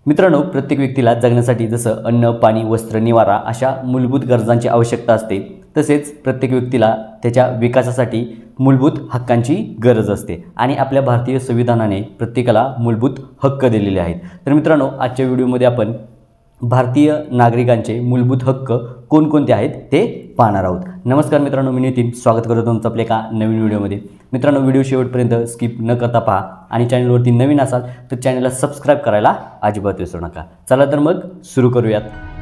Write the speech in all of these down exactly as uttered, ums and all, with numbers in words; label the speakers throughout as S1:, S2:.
S1: मित्रांनो, प्रत्येक व्यक्तीला जगण्यासाठी जसं अन्न, पाणी, वस्त्र, निवारा अशा मूलभूत गरजांची आवश्यकता असते, तसेच प्रत्येक व्यक्तीला त्याच्या विकासासाठी मूलभूत हक्कांची गरज असते आणि आपल्या भारतीय संविधानाने प्रत्येकाला मूलभूत हक्क दिलेले आहेत। तर मित्रांनो, आजच्या व्हिडिओमध्ये आपण भारतीय नागरिकांचे मूलभूत हक्क कोणकोणते आहेत ते पाहणार आहोत। नमस्कार मित्रांनो, मी नितीन स्वागत करतो तुमचं आपल्या एका नवीन व्हिडिओमध्ये। मित्रांनो, व्हिडिओ शेवटपर्यंत स्किप न करता पहा आणि चॅनलवरती नवीन असाल तर चॅनलला सबस्क्राइब करायला अजिबात विसरू नका। चला तर मग सुरू करूयात।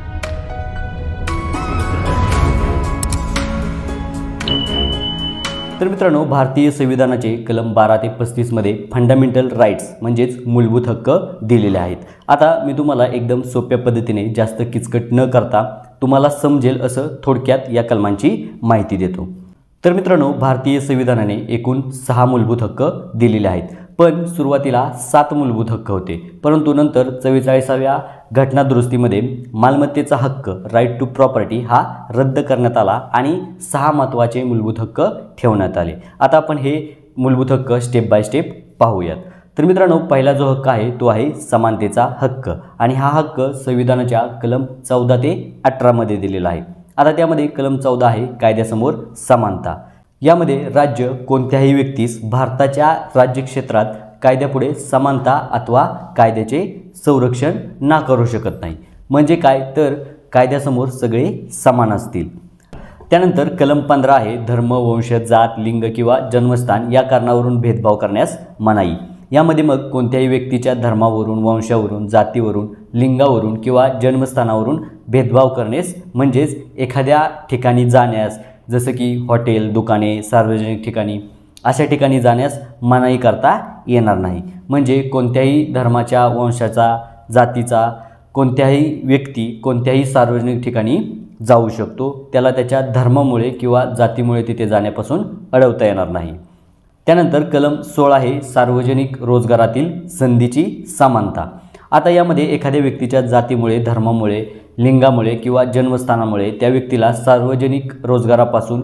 S1: तर मित्रांनो, भारतीय संविधानाचे कलम बारा ते पस्तीस मध्ये फंडामेंटल राइट्स म्हणजेच मूलभूत हक्क दिलेले आहेत। आता मी तुम्हाला एकदम सोप्या पद्धतीने जास्त किचकट न करता तुम्हाला समजेल असं थोडक्यात या कलमांची माहिती देतो। तर मित्रांनो, भारतीय संविधानाने एकूण सहा मूलभूत हक्क दिलेले आहेत, पण सुरुवातीला सात मूलभूत हक्क होते, परंतु नंतर चव्वेचाळीसाव्या घटना दुरुस्तीमध्ये मालमत्तेचा हक्क राईट टू प्रॉपर्टी हा रद्द करण्यात आला आणि सहा महत्त्वाचे मूलभूत हक्क ठेवण्यात आले। आता आपण हे मूलभूत हक्क स्टेप बाय स्टेप पाहूयात। तर मित्रांनो, पहिला जो हक्क आहे तो आहे समानतेचा हक्क आणि हा हक्क संविधानाच्या कलम चौदा ते अठरा मध्ये दिलेला आहे। आता त्यामध्ये कलम चौदा आहे कायद्यासमोर समानता। यामध्ये राज्य कोणत्याही व्यक्तीस भारताच्या राज्यक्षेत्रात कायद्यापुढे समानता अथवा कायद्याचे संरक्षण नाकारू शकत नाही। म्हणजे काय तर कायद्यासमोर सगळे समान असतील। त्यानंतर कलम पंधरा आहे धर्म, वंश, जात, लिंग किंवा जन्मस्थान या कारणावरून भेदभाव करण्यास मनाई। यामध्ये मग कोणत्याही व्यक्तीच्या धर्मावरून, वंशावरून, जातीवरून, लिंगावरून किंवा जन्मस्थानावरून भेदभाव करण्यास म्हणजेच एखाद्या ठिकाणी जाण्यास जसं की हॉटेल, दुकाने, सार्वजनिक ठिकाणी अशा ठिकाणी जाण्यास मनाई करता येणार नाही। म्हणजे कोणत्याही धर्माच्या, वंशाचा, जातीचा कोणत्याही व्यक्ती कोणत्याही सार्वजनिक ठिकाणी जाऊ शकतो, त्याला त्याच्या धर्मामुळे किंवा जातीमुळे तिथे जाण्यापासून अडवता येणार नाही। त्यानंतर कलम सोळा आहे सार्वजनिक रोजगारातील संधीची समानता। आता यामध्ये एखाद्या व्यक्तीच्या जातीमुळे, धर्मामुळे, लिंगामुळे किंवा जन्मस्थानामुळे त्या व्यक्तीला सार्वजनिक रोजगारापासून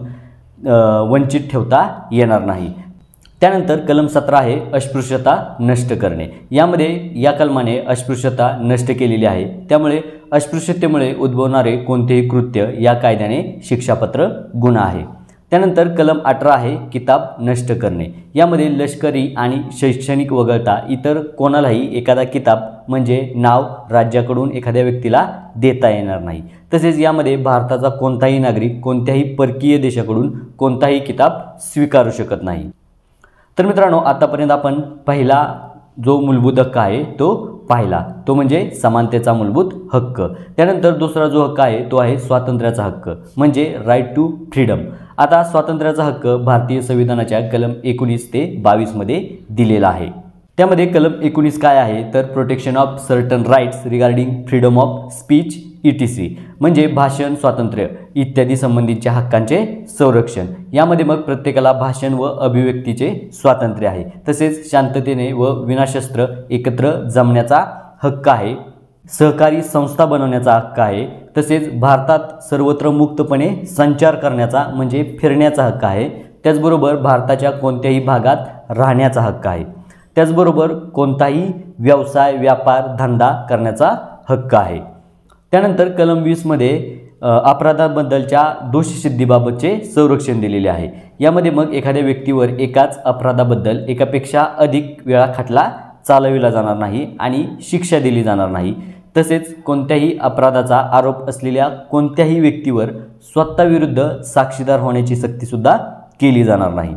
S1: वंचित ठेवता येणार नाही। त्यानंतर कलम सतरा आहे अस्पृश्यता नष्ट करणे। यामध्ये या कलमाने अस्पृश्यता नष्ट केलेली आहे, त्यामुळे अस्पृश्यतेमुळे उद्भवणारे कोणतेही कृत्य या कायद्याने शिक्षापत्र गुन्हा आहे। त्यानंतर कलम अठरा आहे किताब नष्ट करणे। यामध्ये लष्करी आणि शैक्षणिक वगळता इतर कोणालाही एखादा किताब म्हणजे नाव राज्याकडून एखाद्या व्यक्तीला देता येणार नाही। तसेच यामध्ये भारताचा कोणताही नागरिक कोणत्याही परकीय देशाकडून कोणताही किताब स्वीकारू शकत नाही। तर मित्रांनो, आतापर्यंत आपण पहिला जो मूलभूत हक्क आहे तो पाहिला, तो म्हणजे समानतेचा मूलभूत हक्क। त्यानंतर दुसरा जो हक्क आहे तो आहे स्वातंत्र्याचा हक्क म्हणजे राईट टू फ्रीडम। आता स्वातंत्र्याचा हक्क भारतीय संविधानाच्या कलम एकोणीस ते बावीस मध्ये दिलेला आहे। त्यामध्ये कलम एकोणीस काय आहे तर protection of certain rights regarding freedom of speech etc म्हणजे भाषण स्वातंत्र्य इत्यादी संबंधीच्या हक्कांचे संरक्षण। यामध्ये मग प्रत्येकाला भाषण व अभिव्यक्तीचे स्वातंत्र्य आहे, तसेच शांततेने व विनाशस्त्र एकत्र जमण्याचा हक्क आहे, सहकारी संस्था बनवण्याचा हक्क आहे, तसेच भारतात सर्वत्र मुक्तपणे संचार करण्याचा म्हणजे फिरण्याचा हक्क आहे। त्याचबरोबर भारताच्या कोणत्याही भागात राहण्याचा हक्क आहे। त्याचबरोबर कोणताही व्यवसाय, व्यापार, धंदा करण्याचा हक्क आहे। त्यानंतर कलम वीस मध्ये अपराधाबद्दलच्या दोषसिद्धीबाबतचे संरक्षण दिलेले आहे। यामध्ये मग एखाद्या व्यक्तीवर एकाच अपराधाबद्दल एकापेक्षा अधिक वेळा खटला चालविला जाणार नाही आणि शिक्षा दिली जाणार नाही। तसेच कोणत्याही अपराधाचा आरोप असलेल्या कोणत्याही व्यक्तीवर स्वतःविरुद्ध साक्षीदार होण्याची सक्तीसुद्धा केली जाणार नाही।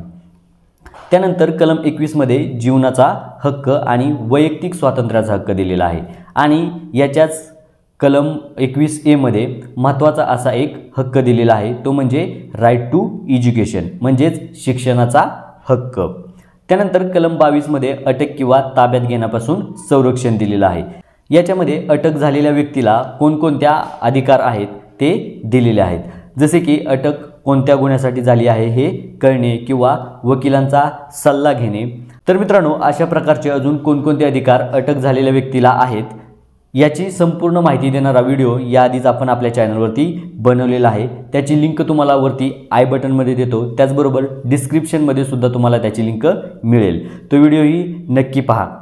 S1: त्यानंतर कलम एकवीस मध्ये जीवनाचा हक्क आणि वैयक्तिक स्वातंत्र्याचा हक्क दिलेला आहे आणि याच्याच कलम एकवीस ए मध्ये महत्त्वाचा असा एक हक्क दिलेला आहे, तो म्हणजे राईट टू एज्युकेशन म्हणजेच शिक्षणाचा हक्क। त्यानंतर कलम बावीस मध्ये अटक किंवा ताब्यात घेण्यापासून संरक्षण दिलेलं आहे। याच्यामध्ये अटक झालेल्या व्यक्तीला कोणकोणत्या अधिकार आहेत ते दिलेले आहेत, जसे की अटक कोणत्या गुन्ह्यासाठी झाली आहे हे कळणे किंवा वकिलांचा सल्ला घेणे। तर मित्रांनो, अशा प्रकारचे अजून कोणकोणते अधिकार अटक झालेल्या व्यक्तीला आहेत याची संपूर्ण माहिती देणारा व्हिडिओ याआधीच आपण आपल्या चॅनलवरती बनवलेला आहे। त्याची लिंक तुम्हाला वरती आय बटनमध्ये देतो, त्याचबरोबर डिस्क्रिप्शनमध्ये सुद्धा तुम्हाला त्याची लिंक मिळेल। तो व्हिडिओही नक्की पहा।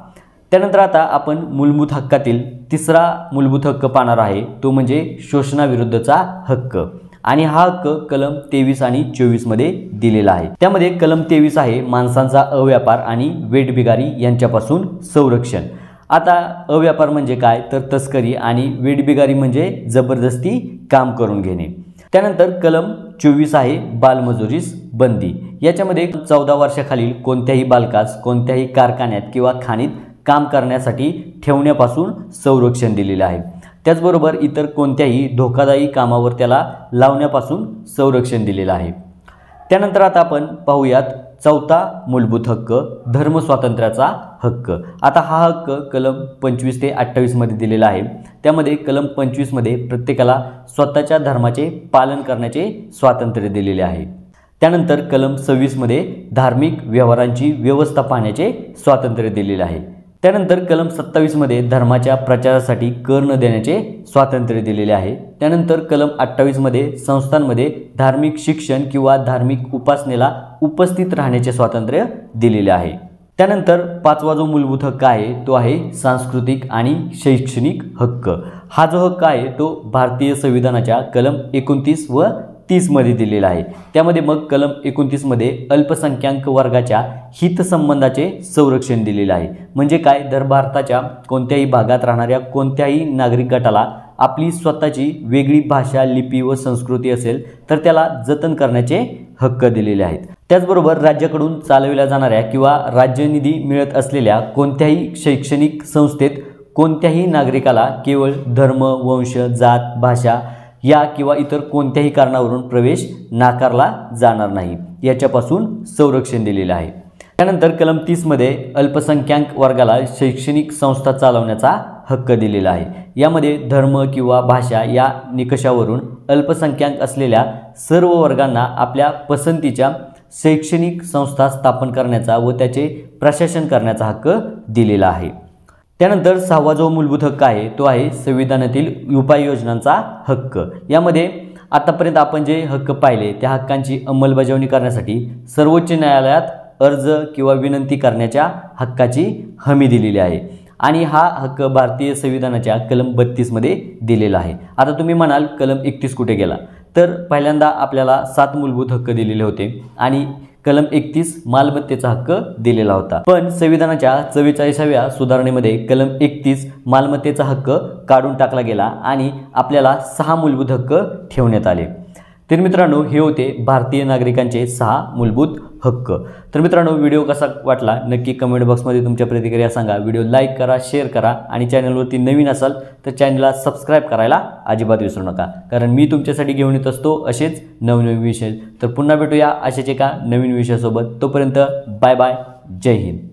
S1: त्यानंतर आता आपण मूलभूत हक्कातील तिसरा मूलभूत हक्क पाहणार आहे, तो म्हणजे शोषणाविरुद्धचा हक्क। आणि हा हक्क कलम तेवीस आणि चोवीस मध्ये दिलेला आहे। त्यामध्ये कलम तेवीस आहे माणसांचा अव्यापार आणि वेठबिगारी यांच्यापासून संरक्षण। आता अव्यापार म्हणजे काय तर तस्करी आणि वेठबिगारी म्हणजे जबरदस्ती काम करून घेणे। त्यानंतर कलम चोवीस आहे बालमजुरीस बंदी। याच्यामध्ये चौदा वर्षाखालील कोणत्याही बालकास कोणत्याही कारखान्यात किंवा खाणीत काम करण्यासाठी ठेवण्यापासून संरक्षण दिलेले आहे। त्याचबरोबर इतर कोणत्याही धोकादायी कामावर त्याला लावण्यापासून संरक्षण दिलेलं आहे। त्यानंतर आता आपण पाहूयात चौथा मूलभूत हक्क धर्म स्वातंत्र्याचा हक्क। आता हा हक्क कलम पंचवीस ते अठ्ठावीस मध्ये दिलेला आहे। त्यामध्ये कलम पंचवीस मध्ये प्रत्येकाला स्वतःच्या धर्माचे पालन करण्याचे स्वातंत्र्य दिलेले आहे। त्यानंतर कलम सव्वीस मध्ये धार्मिक व्यवहारांची व्यवस्था पाहण्याचे स्वातंत्र्य दिलेले आहे। त्यानंतर कलम सत्तावीस मध्ये धर्माच्या प्रचारासाठी कर न देण्याचे स्वातंत्र्य दिलेले आहे। त्यानंतर कलम अठ्ठावीस मध्ये संस्थांमध्ये धार्मिक शिक्षण किंवा धार्मिक उपासनेला उपस्थित राहण्याचे स्वातंत्र्य दिलेले आहे। त्यानंतर पाचवा जो मूलभूत हक्क आहे तो आहे सांस्कृतिक आणि शैक्षणिक हक्क। हा जो हक्क आहे तो भारतीय संविधानाच्या कलम एकोणतीस व तीस मध्ये दिलेला आहे। त्यामध्ये मग कलम एकोणतीस मध्ये अल्पसंख्याक वर्गाच्या हितसंबंधाचे संरक्षण दिलेले आहे। म्हणजे काय तर भारताच्या कोणत्याही भागात राहणाऱ्या कोणत्याही नागरिक गटाला आपली स्वतःची वेगळी भाषा, लिपी व संस्कृती असेल तर त्याला जतन करण्याचे हक्क दिलेले आहेत। त्याचबरोबर राज्याकडून चालविल्या जाणाऱ्या किंवा राज्य निधी मिळत असलेल्या कोणत्याही शैक्षणिक संस्थेत कोणत्याही नागरिकाला केवळ धर्म, वंश, जात, भाषा या किंवा इतर कोणत्याही कारणावरून प्रवेश नाकारला जाणार नाही, याच्यापासून संरक्षण दिलेले आहे। त्यानंतर कलम तीस मध्ये अल्पसंख्याक वर्गाला शैक्षणिक संस्था चालवण्याचा हक्क दिलेला आहे। यामध्ये धर्म किंवा भाषा या निकषावरून अल्पसंख्याक असलेल्या सर्व वर्गांना आपल्या पसंतीच्या शैक्षणिक संस्था स्थापन करण्याचा व त्याचे प्रशासन करण्याचा हक्क दिलेला आहे। त्यानंतर सहावा जो मूलभूत हक्क आहे तो आहे संविधानातील उपाययोजनांचा हक्क। यामध्ये आतापर्यंत आपण जे हक्क पाहिले त्या हक्कांची अंमलबजावणी करण्यासाठी सर्वोच्च न्यायालयात अर्ज किंवा विनंती करण्याच्या हक्काची हमी दिलेली आहे। आणि हा हक्क भारतीय संविधानाच्या कलम बत्तीस मध्ये दिलेला आहे। आता तुम्ही म्हणाल कलम एकतीस कुठे गेला, तर पहिल्यांदा आपल्याला सात मूलभूत हक्क दिलेले होते आणि कलम एकतीस मालमत्तेचा हक्क दिलेला होता। पण संविधानाच्या चव्वेचाळीसाव्या सुधारणेमध्ये कलम एकतीस मालमत्तेचा हक्क काढून टाकला गेला आणि आपल्याला सहा मूलभूत हक्क ठेवण्यात आले। तर मित्रांनो हे होते भारतीय नागरिकांचे सहा मूलभूत हक्क। तर मित्रांनो व्हिडिओ कसा वाटला नक्की कमेंट बॉक्समध्ये तुमच्या प्रतिक्रिया सांगा। व्हिडिओ लाईक करा, शेअर करा आणि चॅनलवरती नवीन असाल तर चॅनलला सबस्क्राईब करायला अजिबात विसरू नका, कारण मी तुमच्यासाठी घेऊन येत असतो असेच नवनवीन विषय। तर पुन्हा भेटूया अशाच एका नवीन विषयासोबत। तोपर्यंत बाय बाय, जय हिंद।